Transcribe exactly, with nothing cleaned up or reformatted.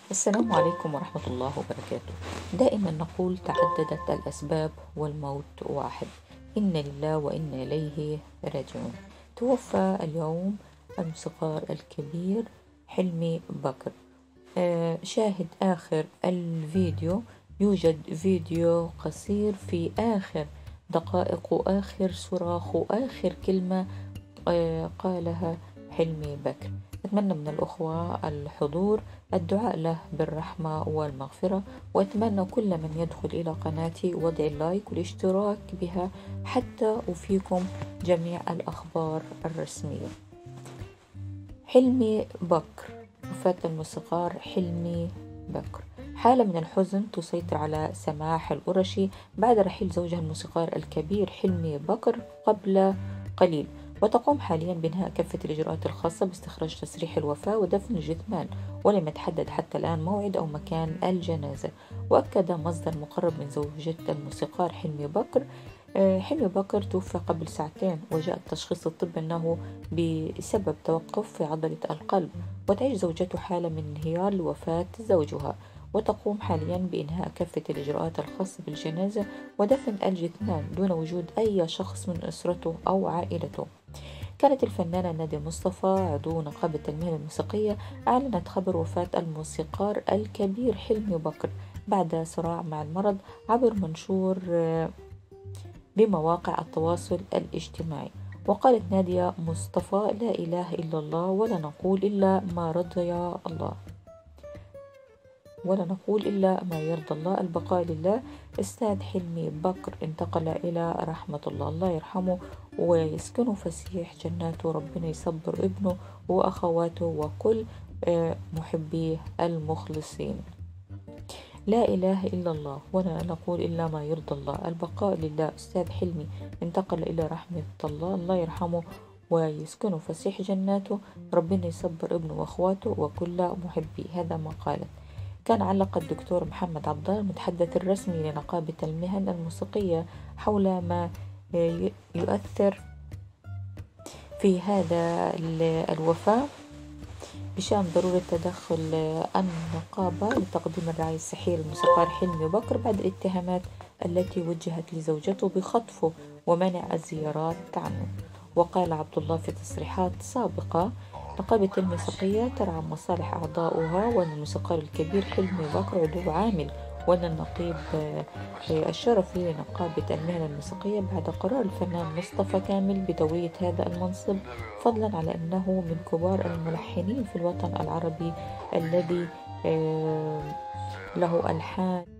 السلام عليكم ورحمة الله وبركاته. دائما نقول تعددت الأسباب والموت واحد. إن لله وإنا إليه راجعون. توفى اليوم الموسيقار الكبير حلمي بكر. آه، شاهد آخر الفيديو. يوجد فيديو قصير في آخر دقائق وآخر صراخ وآخر كلمة آه، قالها حلمي بكر. أتمنى من الأخوة الحضور الدعاء له بالرحمة والمغفرة، وأتمنى كل من يدخل إلى قناتي وضع اللايك والاشتراك بها حتى أفيكم جميع الأخبار الرسمية. حلمي بكر، وفاة الموسيقار حلمي بكر. حالة من الحزن تسيطر على سماح القرشي بعد رحيل زوجها الموسيقار الكبير حلمي بكر قبل قليل، وتقوم حاليا بإنهاء كافة الإجراءات الخاصة باستخراج تصريح الوفاة ودفن الجثمان، ولم يتحدد حتى الآن موعد أو مكان الجنازة. وأكد مصدر مقرب من زوجة الموسيقار حلمي بكر آه، حلمي بكر توفى قبل ساعتين، وجاء التشخيص الطبي أنه بسبب توقف في عضلة القلب، وتعيش زوجته حالة من انهيار لوفاة زوجها، وتقوم حاليا بإنهاء كافة الإجراءات الخاصة بالجنازة ودفن الجثمان دون وجود أي شخص من أسرته أو عائلته. كانت الفنانة نادية مصطفى عضو نقابة المهنة الموسيقية أعلنت خبر وفاة الموسيقار الكبير حلمي بكر بعد صراع مع المرض عبر منشور آه، بمواقع التواصل الاجتماعي. وقالت نادية مصطفى: لا إله إلا الله، ولا نقول إلا ما رضي الله، ولا نقول إلا ما يرضى الله، البقاء لله. أستاذ حلمي بكر انتقل إلى رحمة الله، الله يرحمه ويسكنه فسيح جناته، ربنا يصبر ابنه وأخواته وكل آه، محبيه المخلصين. لا إله إلا الله، ولا نقول إلا ما يرضى الله، البقاء لله. أستاذ حلمي انتقل إلى رحمة الله، الله يرحمه ويسكنه فسيح جناته، ربنا يصبر ابنه وأخواته وكل محبيه. هذا ما قالت. كان علق الدكتور محمد عبد الله المتحدث الرسمي لنقابة المهن الموسيقية حول ما يؤثر في هذا الوفاة بشأن ضرورة تدخل النقابة لتقديم الرعاية الصحية للموسيقار حلمي بكر بعد الاتهامات التي وجهت لزوجته بخطفه ومنع الزيارات عنه. وقال عبد الله في تصريحات سابقة: نقابة الموسيقية ترعى مصالح أعضاؤها، وأن الموسيقار الكبير حلمي بكر عضو عامل، وأن النقيب الشرفي لنقابة المهنة الموسيقية بعد قرار الفنان مصطفى كامل بتولية هذا المنصب، فضلا على أنه من كبار الملحنين في الوطن العربي الذي له ألحان